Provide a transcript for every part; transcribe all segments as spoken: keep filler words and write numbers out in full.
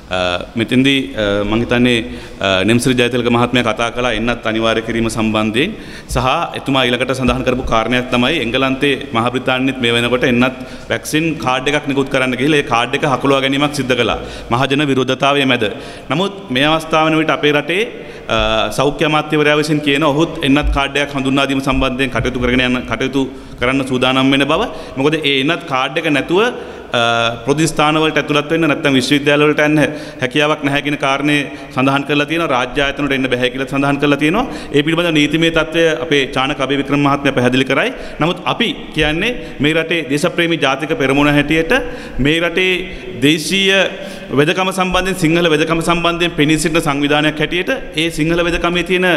මෙතෙන්දී මම හිතන්නේ නෙම්සිරි ජයතිලක මහත්මයා කතා කළා එන්නත් අනිවාර්ය කිරීම සම්බන්ධයෙන් සහ එතුමා ඊළඟට සඳහන් කරපු කාරණයක් තමයි එංගලන්තේ මහ බ්‍රිතාන්‍යෙත් මේ වෙනකොට එන්නත් වැක්සින් කාඩ් එකක් නිකුත් කරන්න ගිහලා ඒ කාඩ් එක හකුලවා ගැනීමක් සිදු කළා මහජන විරෝධතාවයේ මැද. නමුත් මේ අවස්ථාව වෙන විට අපේ රටේ සෞඛ්‍ය අමාත්‍යවරයා විසින් කියන ඔහුත් එන්නත් කාඩ් එකක් හඳුන්වා දීම සම්බන්ධයෙන් කටයුතු කරගෙන යන කටයුතු කරන්න සූදානම් වෙන බව. මොකද ඒ එන්නත් කාඩ් එක නැතුව ප්‍රතිස්ථාන වලට ඇතුළත් වෙන්න නැත්නම් විශ්වවිද්‍යාල වලට යන්න හැකියාවක් නැහැ කියන කාරණේ සඳහන් කරලා තියෙනවා. රාජ්‍ය ආයතන වලට එන්න බෑ කියලා සඳහන් කරලා තියෙනවා. ඒ පිළිබඳව නීතිමය තත්ත්වය අපේ චානක අබේ වික්‍රම මහත්මයා පැහැදිලි කරයි. නමුත් අපි කියන්නේ මේ රටේ දේශප්‍රේමී ජාතික පෙරමුණ හැටියට මේ රටේ දේශීය වෙදකම සම්බන්ධයෙන් සිංහල වෙදකම සම්බන්ධයෙන් පෙනී සිටින සංවිධානයක් හැටියට ඒ සිංහල වෙදකමේ තියෙන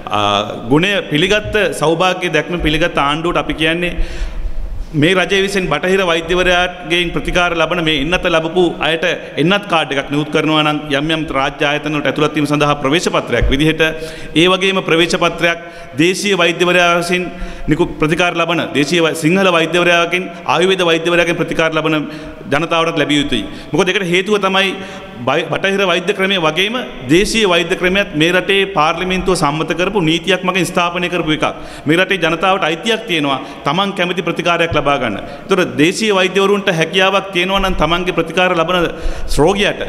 ගුණය පිළිගත්ත සෞභාග්‍ය දැක්ම පිළිගත්ත ආණ්ඩුවට අපි කියන්නේ මේ රජය විසින් බටහිර වෛද්‍යවරයාගෙන් ප්‍රතිකාර ලබන මේ එන්නත ලැබපු අයට එන්නත් කාඩ් එකක් නිකුත් කරනවා නම් යම් යම් රාජ්‍ය ආයතන වලට ඇතුළත් වීම සඳහා ප්‍රවේශ පත්‍රයක් විදිහට ඒ වගේම ප්‍රවේශ පත්‍රයක් දේශීය වෛද්‍යවරයා විසින් නිකුත් ප්‍රතිකාර ලබන දේශීය සිංහල වෛද්‍යවරයාගෙන් ආයුර්වේද වෛද්‍යවරයාගෙන් ප්‍රතිකාර ලබන ජනතාවට ලැබිය යුතුයි. මොකද ඒකට හේතුව තමයි බටහිර වෛද්‍ය ක්‍රමයේ වගේම දේශීය වෛද්‍ය ක්‍රමයක් මේ රටේ පාර්ලිමේන්තුව සම්මත කරපු නීතියක් මගින් ස්ථාපනය කරපු එකක්. මේ රටේ ජනතාවට අයිතියක් තියෙනවා තමන් කැමති ප්‍රතිකාරයක් ලබා ගන්න. ඒතර දේශීය වෛද්‍යවරුන්ට හැකියාවක් තියෙනවා නම් තමන්ගේ ප්‍රතිකාර ලබන රෝගියාට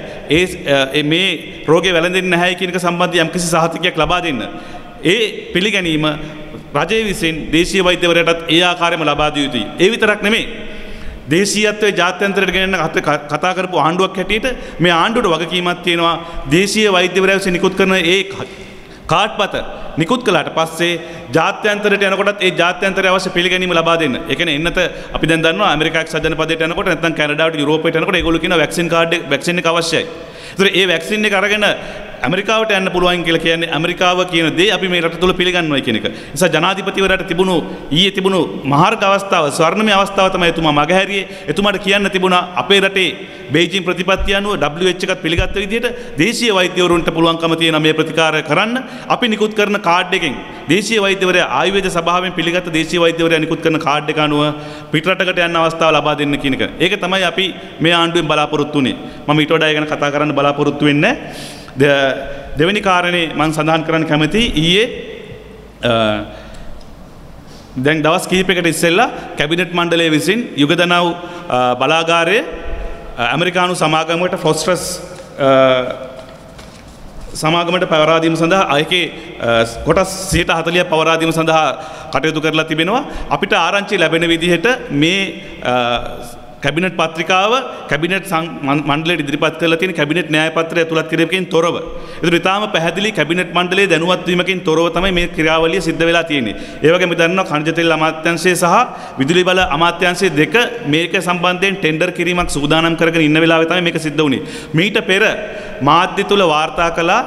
ඒ මේ රෝගේ වැළඳෙන්නේ නැහැ කියන එක සම්බන්ධ යම්කිසි සහතිකයක් ලබා දෙන්න. ඒ පිළිගැනීම රජය විසින් දේශීය වෛද්‍යවරයාටත් ඒ ආකාරයෙන්ම ලබා දිය යුතුයි. ඒ විතරක් නෙමෙයි දේශීයත්වයේ ජාත්‍යන්තරයට ගෙනෙන්න කතා කරපු ආණ්ඩුවක් හැටියට මේ ආණ්ඩුවට වගකීමක් තියෙනවා දේශීය වෛද්‍යවරයා විසින් නිකුත් කරන ඒ කාඩ්පත නිකුත් කළාට පස්සේ ජාත්‍යන්තරයට යනකොටත් ඒ ජාත්‍යන්තරයේ අවශ්‍ය පිළිගැනීම ලබා දෙන්න. ඒ කියන්නේ එන්නත අපි දැන් දන්නවා ඇමරිකා එක්සත් ජනපදයට යනකොට නැත්නම් කැනඩාවට යුරෝපයට යනකොට ඒගොල්ලෝ කියනවා වැක්සින් කාඩ් එක වැක්සින් එක අවශ්‍යයි. ඒතර ඒ වැක්සින් එක අරගෙන ඇමරිකාවට යන්න පුළුවන් කියලා කියන්නේ ඇමරිකාව කියන දේ අපි මේ රට තුල පිළිගන්නවා කියන එක. ඒ නිසා ජනාධිපතිවරයාට තිබුණු ඊයේ තිබුණු මහාර්ග අවස්ථාව ස්වර්ණමය අවස්ථාව තමයි එතුමා මගහැරියේ. එතුමාට කියන්න තිබුණා අපේ රටේ බේජිං ප්‍රතිපත්තිය අනුව W H එකත් පිළිගත්ත විදිහට දේශීය වෛද්‍යවරුන්ට පුළුවන්කම තියෙන මේ ප්‍රතිකාර කරන්න අපි නිකුත් කරන කාඩ් එකෙන් දේශීය වෛද්‍යවරයා ආයුර්වේද සභාවෙන් පිළිගත්ත දේශීය වෛද්‍යවරයා නිකුත් කරන කාඩ් එක අනුව පිටරටකට යන්න අවස්ථාව ලබා දෙන්න කියන එක. ඒක තමයි අපි මේ ආණ්ඩුවෙන් බලාපොරොත්තු වෙන්නේ. මම ඊට වඩා ගැන කතා කරන්න බලාපොරොත්තු වෙන්නේ දෙවෙනි කාරණේ මම සඳහන් කරන්න කැමතියි ඊයේ දැන් දවස් කිහිපයකට ඉස්සෙල්ලා කැබිනට් මණ්ඩලය විසින් යුගදනව් බලාගාරයේ ඇමරිකානු සමාගමකට ෆොස්ට්‍රස් සමාගමට පවරා දීම සඳහා අයකේ කොටස් සියයට හතළිහක් පවරා දීම සඳහා කටයුතු කරලා තිබෙනවා. අපිට ආරංචි ලැබෙන විදිහට මේ කැබිනට් පත්‍රිකාව කැබිනට් මණ්ඩලයට ඉදිරිපත් කරලා තියෙන කැබිනට් න්‍යාය පත්‍රය ඇතුළත් කිරීමකින් තොරව. ඒක ඉතාම පැහැදිලි කැබිනට් මණ්ඩලයේ දැනුවත් වීමකින් තොරව තමයි මේ ක්‍රියාවලිය සිද්ධ වෙලා තියෙන්නේ. ඒ වගේම දන්නවා ಖನಿಜ තෙල් අමාත්‍යාංශය සහ විදුලි බල අමාත්‍යාංශය දෙක මේක සම්බන්ධයෙන් ටෙන්ඩර් කිරීමක් සූදානම් කරගෙන ඉන්න වෙලාවේ තමයි මේක සිද්ධ වුණේ. මීට පෙර මාධ්‍ය තුල වාර්තා කළා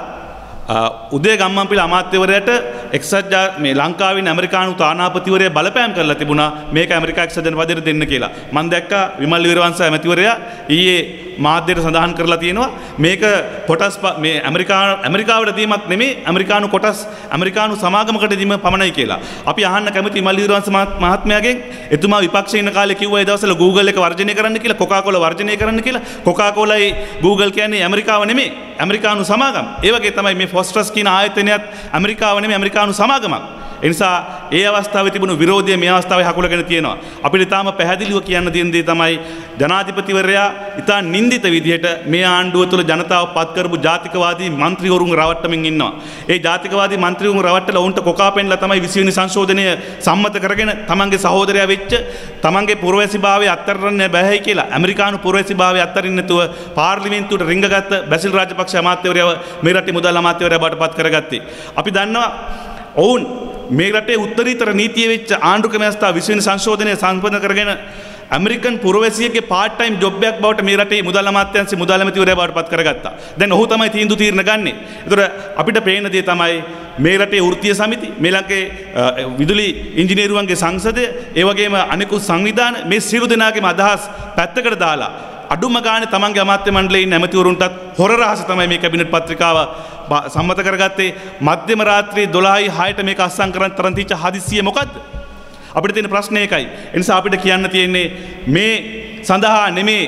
උදේ ගම්මන්පිල අමාත්‍යවරයාට එක්සත් මේ ලංකාවෙන් ඇමරිකානු තානාපතිවරයා බලපෑම් කරලා තිබුණා මේක ඇමරිකා එක්සත් ජනපදයට දෙන්න කියලා. මම දැක්කා විමල් වීරවංශ ඇමතිවරයා ඊයේ මාධ්‍යයට සඳහන් කරලා තියෙනවා මේක කොටස් මේ ඇමරිකා ඇමරිකාවට දීමක් නෙමෙයි ඇමරිකානු කොටස් ඇමරිකානු සමාගමකට දීම පමණයි කියලා. අපි අහන්න කැමති විමල් වීරවංශ මහත්මයාගෙන් එතුමා විපක්ෂයේ ඉන්න කාලේ කිව්වා ඒ දවස්වල Google එක වර්ජනය කරන්න කියලා කොකාකෝලා වර්ජනය කරන්න කියලා. කොකාකෝලායි Google කියන්නේ ඇමරිකාව නෙමෙයි ඇමරිකානු සමාගම. ඒ වගේ තමයි මේ ෆොස්ට්‍රස් කියන ආයතනයත් ඇමරිකාව නෙමෙයි ඇමරිකානු සමාගමක්. ඒ නිසා ඒ අවස්ථාවේ තිබුණු විරෝධය මේ අවස්ථාවේ හකුලගෙන තියෙනවා. අපිට තාම පැහැදිලිව කියන්න තියෙන දේ තමයි ජනාධිපතිවරයා ඉතා නින්දිත විදිහට මේ ආණ්ඩුව තුළ ජනතාව පත් කරපු ජාතිකවාදී මන්ත්‍රීවරුන් රවට්ටමින් ඉන්නවා. ඒ ජාතිකවාදී මන්ත්‍රීවරුන් රවට්ටලා උන්ට කොකා පෙන්ලා තමයි විසි වෙනි සංශෝධනය සම්මත කරගෙන තමන්ගේ සහෝදරයා වෙච්ච තමන්ගේ පුරවැසිභාවය අත්හැරන්න බැහැ කියලා ඇමරිකානු පුරවැසිභාවය අත්හරින්න නැතුව පාර්ලිමේන්තුවට රිංගගත්ත බැසිල් රාජපක්ෂ අමාත්‍යවරයාව මේ රටේ මුදල් අමාත්‍යවරයා බවට පත් කරගත්තේ. අපි දන්නවා ඔවුන් මේ රටේ උත්තරීතර නීතිය වෙච්ච ආණ්ඩු ක්‍රමස්ථා විසි වෙනි සංශෝධනය සම්පූර්ණ කරගෙන ඇමරිකන් පුරවැසියෙක්ගේ පාර්ට් ටයිම් ජොබ් එකක් බවට මේ රටේ මුදල් අමාත්‍යාංශයේ මුදල් ඇමතිවරයා බවට පත් කරගත්තා. දැන් ඔහු තමයි තීන්දුව తీරන ගන්නෙ. ඒතර අපිට පේන දේ තමයි මේ රටේ වෘත්තීය සමිති, මේ ලංකේ විදුලි ඉංජිනේරුවන්ගේ සංසදය, ඒ වගේම අනෙකුත් සංවිධාන මේ සියලු දෙනාගේම අදහස් පැත්තකට දාලා අඩුම ගානේ තමන්ගේ අමාත්‍ය මණ්ඩලයේ ඉන්න ඇමතිවරුන්ටත් හොර රහස තමයි මේ කැබිනට් පත්‍රිකාව සම්මත කරගත්තේ. මධ්‍යම රාත්‍රී දොළහයි හයට මේක අත්සන් කරන් තරම් තිච්ච හදිස්සිය මොකද්ද? අපිට තියෙන ප්‍රශ්නේ ඒකයි. ඒ නිසා අපිට කියන්න තියෙන්නේ මේ සඳහා නෙමේ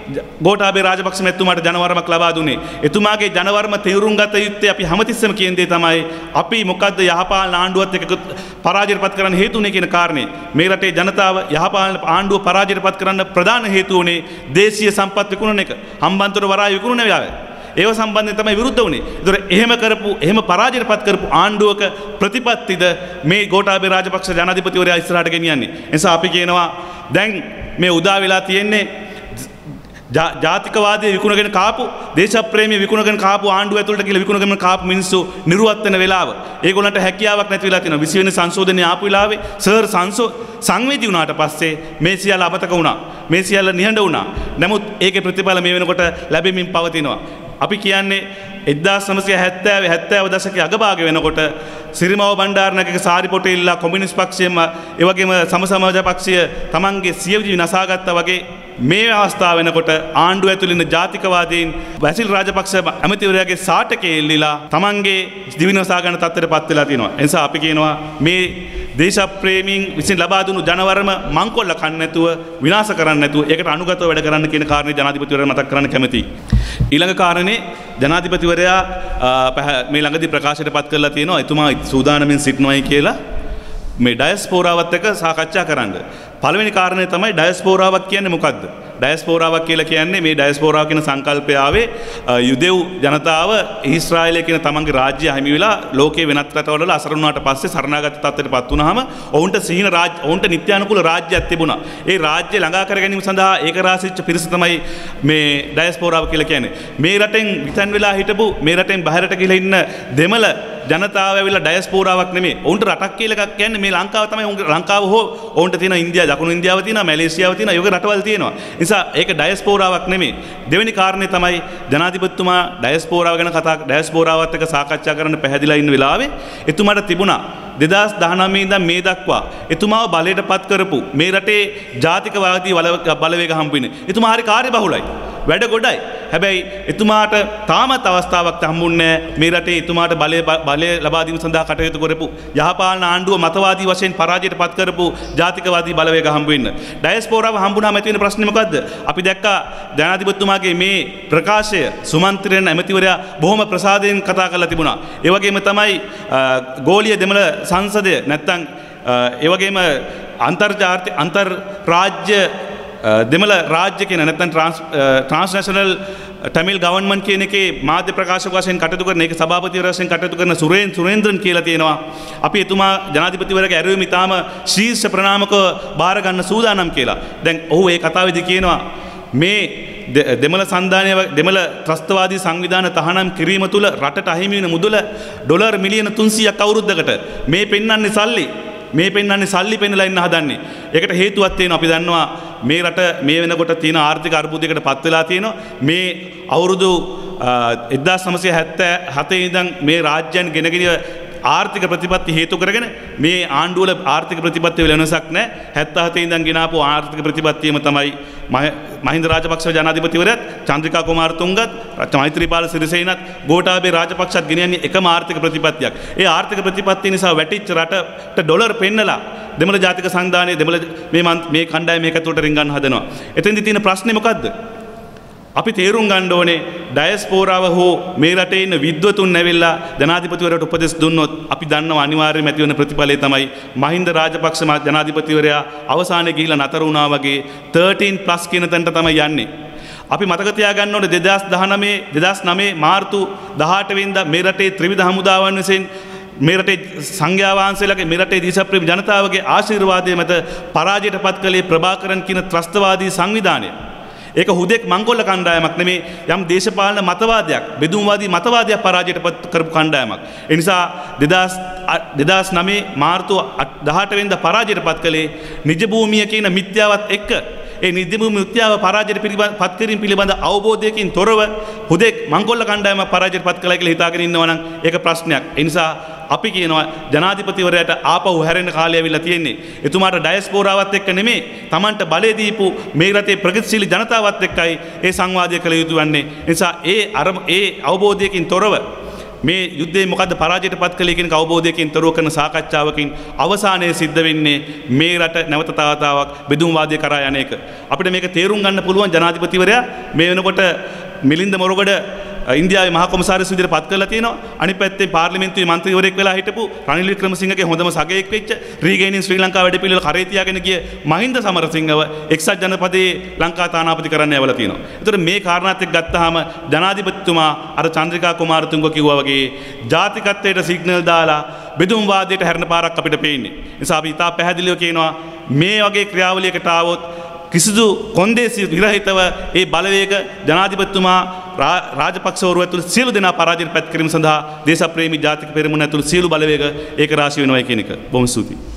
ගෝඨාභය රාජපක්ෂ මැතිතුමාට ජනවරමක් ලබා දුන්නේ. එතුමාගේ ජනවරම තේරුම් ගත යුත්තේ අපි හැමතිස්සෙම කියන දේ තමයි අපි මොකද්ද යහපාලන ආණ්ඩුවත් එක්ක පරාජයටපත් කරන්න හේතු උනේ කියන කාරණේ. මේ රටේ ජනතාව යහපාලන ආණ්ඩුව පරාජයටපත් කරන්න ප්‍රධාන හේතුව උනේ දේශීය සම්පත් විකුණන එක. හම්බන්තොට වරාය විකුණන වෙලාවේ. ඒව සම්බන්ධයෙන් තමයි විරුද්ධ වුණේ. ඒතර එහෙම කරපු එහෙම පරාජයටපත් කරපු ආණ්ඩුවක ප්‍රතිපත්තිද මේ ගෝඨාභය රාජපක්ෂ ජනාධිපතිවරයා ඉස්සරහට ගෙනියන්නේ. ඒ නිසා අපි කියනවා දැන් මේ උදා වෙලා තියෙන්නේ ජාතිකවාදයේ විකුණගෙන කාපු දේශප්‍රේමී විකුණගෙන කාපු ආණ්ඩුව ඇතුළට කියලා විකුණගෙන කාපු මිනිස්සු නිර්වත් වෙන වෙලාව. ඒගොල්ලන්ට හැකියාවක් නැති වෙලා තියෙනවා. විසි වෙනි සංශෝධනයේ ආපු වෙලාවේ සර් සංසෝ සංවේදී වුණාට පස්සේ මේ සියල්ල අමතක වුණා. මේ සියල්ල නිහඬ වුණා. නමුත් ඒකේ ප්‍රතිඵල මේ වෙනකොට ලැබෙමින් පවතිනවා. අපි කියන්නේ එක්දාස් නවසිය හැත්තෑව හැත්තෑව දශකයේ අගභාගය වෙනකොට සිරිමව බණ්ඩාරනායක සාරිපොටේ ඉල්ලා කොමියුනිස්ට් පක්ෂයම ඒ වගේම සම සමාජ පක්ෂය තමන්ගේ සියවිලි නසාගත්තා වගේ මේ අවස්ථාව වෙනකොට ආණ්ඩුව ඇතුළේ ඉන්න ජාතිකවාදීන් වැසිල් රාජපක්ෂ ඇමතිවරයාගේ සාටකේ එල්ලීලා තමන්ගේ දිවිනසා ගන්න තත්ත්වයටපත් වෙලා තියෙනවා. ඒ නිසා අපි කියනවා මේ දේශප්‍රේමීන් විසින් ලබා දුණු ජනවරම මංකොල්ල කන්න නැතුව විනාශ කරන්න නැතුව ඒකට අනුගතව වැඩ කරන්න කියන කාරණේ ජනාධිපතිවරයා මතක් කරන්න කැමතියි. ඊළඟ කාරණේ ජනාධිපතිවරයා මේ ළඟදී ප්‍රකාශයට පත් කරලා තියෙනවා එතුමා සූදානමින් සිටිනවායි කියලා මේ ඩයස්පෝරාවත් එක්ක සාකච්ඡා කරන්න. පළවෙනි කාරණේ තමයි ඩයස්පෝරාවක් කියන්නේ මොකක්ද? ඩයස්පෝරාවක් කියලා කියන්නේ මේ ඩයස්පෝරාව කියන සංකල්පය ආවේ යුදෙව් ජනතාව ඊශ්‍රායලයේ කියන තමන්ගේ රාජ්‍ය අහිමි වෙලා ලෝකේ වෙනත් රටවල අසරණ වුණාට පස්සේ සරණාගත තත්ත්වයටපත් වුණාම ඔවුන්ට සීන රාජ්‍ය ඔවුන්ට නිත්‍යානුකූල රාජ්‍යයක් තිබුණා. ඒ රාජ්‍ය ළඟා කර ගැනීම සඳහා ඒකරාශීච්ච පිරිස තමයි මේ ඩයස්පෝරාව කියලා කියන්නේ. මේ රටෙන් විතන් වෙලා හිටපු මේ රටෙන් බහැරට ගිහලා ඉන්න දෙමළ ජනතාව ඇවිල්ලා ඩයස්පෝරාවක් නෙමෙයි. ඔවුන්ට රටක් කියලා එකක් කියන්නේ මේ ලංකාව තමයි. ලංකාව හෝ ඔවුන්ට තියෙන ඉන්දියාව, දකුණු ඉන්දියාව තියෙනවා, මැලේසියාව තියෙනවා, යෝග රටවල් තියෙනවා. නිසා ඒක ඩයස්පෝරාවක් නෙමෙයි. දෙවෙනි කාරණේ තමයි ජනාධිපතිතුමා ඩයස්පෝරාව ගැන කතා ඩයස්පෝරාවත් එක්ක සාකච්ඡා කරන්න පැහැදිලා ඉන්න වෙලාවේ එතුමාට තිබුණා දෙදාස් දහනවය ඉඳන් මේ දක්වා එතුමාව බලයට පත් කරපු මේ රටේ ජාතිකවාදී බලවේග හම්බුනේ. එතුමා හරි කාර්යබහුලයි. වැඩ ගොඩයි. හැබැයි එතුමාට තාමත් අවස්ථාවක් හම්බුන්නේ මේ රටේ එතුමාට බලය බලය ලබා දීම සඳහා කටයුතු කරපු යහපාලන ආණ්ඩුව මතවාදී වශයෙන් පරාජයට පත් කරපු ජාතිකවාදී බලවේග හම්බ වෙන්න. ඩයස්පෝරාව හම්බුනාම ඇති වෙන ප්‍රශ්නේ මොකද්ද? අපි දැක්කා ජනාධිපතිතුමාගේ මේ ප්‍රකාශය සුමන්ත්‍රණ ඇමතිවරයා බොහොම ප්‍රසාදයෙන් කතා කරලා තිබුණා. ඒ වගේම තමයි ගෝලීය දෙමළ සංසදය නැත්තම් ඒ වගේම අන්තර්ජාතික අන්තර් රාජ්‍ය දෙමළ රාජ්‍ය කියන නැත්නම් ට්‍රාන්ස්නැෂනල් ටැමිල් ගවර්න්මන්ට් කියන එකේ මාධ්‍ය ප්‍රකාශක වශයෙන් කටයුතු කරන ඒක සභාපතිවරයා වශයෙන් කටයුතු කරන සුරේන් සුරේන්ද්‍රන් කියලා තියෙනවා. අපි එතුමා ජනාධිපතිවරයාගේ ඇරයුම ඉතාම ශීර්ෂ ප්‍රණාමක බාර ගන්න සූදානම් කියලා. දැන් ඔහු ඒ කතාවේදී කියනවා මේ දෙමළ සන්ධානය දෙමළ ත්‍රස්තවාදී සංවිධාන තහනම් කිරීම තුළ රටට අහිමි වෙන මුදල ඩොලර් මිලියන තුන්සීයක් අවුරුද්දකට මේ පෙන්වන්නේ සල්ලි. මේ පෙන්වන්නේ සල්ලි පෙන්නලා ඉන්න හදන්නේ. ඒකට හේතුවක් තියෙනවා. අපි දන්නවා මේ රට මේ වෙනකොට තියෙන ආර්ථික අර්බුදයකට පත් වෙලා තියෙනවා. මේ අවුරුදු එක්දාස් නවසිය හැත්තෑ ඉඳන් මේ රාජ්‍යයන් ගෙනගෙන ආර්ථික ප්‍රතිපත්ති හේතු කරගෙන මේ ආණ්ඩුවල ආර්ථික ප්‍රතිපත්ති වල වෙනසක් නැහැ. හැත්තෑ හතේ ඉඳන් ගෙනාපු ආර්ථික ප්‍රතිපත්තියම තමයි මහින්ද රාජපක්ෂ ජනාධිපතිවරයාත් චන්ද්‍රිකා කුමාරතුංගත් මෛත්‍රීපාල සිරිසේනත් ගෝඨාභය රාජපක්ෂත් ගෙනියන්නේ එකම ආර්ථික ප්‍රතිපත්තියක්. ඒ ආර්ථික ප්‍රතිපත්තිය නිසා වැටිච්ච රටට ඩොලර් පෙන්නලා දෙමළ ජාතික සංධානයේ දෙමළ මේ මේ කණ්ඩායම මේක ඇතුළට රින්ගන්න හදනවා. එතෙන්දී තියෙන ප්‍රශ්නේ මොකද්ද? අපි තේරුම් ගන්න ඕනේ ඩයස්පෝරාව හෝ මේ රටේ ඉන්න විද්වතුන් ඇවිල්ලා ජනාධිපතිවරයාට උපදෙස් දුන්නොත් අපි දන්නවා අනිවාර්යයෙන්ම ඇති වෙන ප්‍රතිඵලය තමයි මහින්ද රාජපක්ෂ ජනාධිපතිවරයා අවසානයේ ගිහිලා නතර වුණා වගේ thirteen plus කියන තැනට තමයි යන්නේ. අපි මතක තියාගන්න ඕනේ දෙදාස් දහනවය දෙදාස් නවය මාර්තු දහඅට වෙනිදා මේ රටේ ත්‍රිවිධ හමුදාවන් විසින් මේ රටේ සංඝයා වහන්සේලාගේ මේ රටේ දේශප්‍රේමී ජනතාවගේ ආශිර්වාදය මත පරාජයට පත් කළේ ප්‍රභාකරන් කියන ත්‍රස්තවාදී සංවිධානය. ඒක හුදෙක් මංගොල්ල කණ්ඩායමක් නෙමේ යම් දේශපාලන මතවාදයක් බෙදුම්වාදී මතවාදයක් පරාජයට පත් කරපු කණ්ඩායමක්. ඒ නිසා දෙදාස් නවය මාර්තු දහඅට වෙනිදා පරාජයට පත් කළේ නිජ භූමිය කියන මිත්‍යාවත් එක්ක ඒ නිජ භූමිය මිත්‍යාව පරාජයට පත් කිරීම පිළිබඳ අවබෝධයකින් තොරව හුදෙක් මංගොල්ල කණ්ඩායමක් පරාජයට පත් කළා කියලා හිතාගෙන ඉන්නවා නම් ඒක ප්‍රශ්නයක්. ඒ නිසා අපි කියනවා ජනාධිපතිවරයාට ආපහු හැරෙන්න කාලය ඇවිල්ලා තියෙන්නේ. එතුමාට ඩයස්පෝරාවත් එක්ක නෙමෙයි Tamanට බලය දීපු මේ රටේ ප්‍රගතිශීලී ජනතාවත් එක්කයි ඒ සංවාදය කළ යුතු වන්නේ. ඒ නිසා ඒ අර ඒ අවබෝධයකින් තොරව මේ යුද්ධයේ මොකද්ද පරාජයට පත් කළේ කියන අවබෝධයකින් තොරව කරන සාකච්ඡාවකින් අවසානයේ සිද්ධ වෙන්නේ මේ රට නැවත තවතාවක් බෙදුම්වාදය කරා යන එක. අපිට මේක තේරුම් ගන්න පුළුවන් ජනාධිපතිවරයා මේ වෙනකොට මිලින්ද මොරගොඩ ඉන්දියාවේ මහා කොමසාරිස් විදිහට පත් කරලා තියෙනවා. අනිත් පැත්තේ පාර්ලිමේන්තුවේ මන්ත්‍රීවරයෙක් වෙලා හිටපු රනිල් වික්‍රමසිංහගේ හොඳම සගයෙක් වෙච්ච රීගේනින් ශ්‍රී ලංකා වැඩපිළිවෙල කරේ තියාගෙන ගිය මහින්ද සමරසිංහව එක්සත් ජනපදයේ ලංකා තානාපති කරන්න යවලා තියෙනවා. ඒතර මේ කාරණාත් එක්ක ගත්තාම ජනාධිපතිතුමා අර චන්ද්‍රිකා කුමාරතුංග කිව්වා වගේ ජාතිකත්වයට සිග්නල් දාලා බෙදුම්වාදයට හැරෙන පාරක් අපිට පේන්නේ. ඒ නිසා අපි ඉතා පැහැදිලිව කියනවා මේ වගේ ක්‍රියාවලියකට ආවොත් කිසිදු කොන්දේසි විරහිතව ඒ බලවේග ජනාධිපතිතුමා රාජපක්ෂවරු ඇතුළු සියලු දෙනා පරාජයට පත් කිරීම සඳහා දේශප්‍රේමී ජාතික පෙරමුණ ඇතුළු සියලු බලවේග ඒක රාශී වෙනවා කියන එක. බොහොම ස්තුතියි.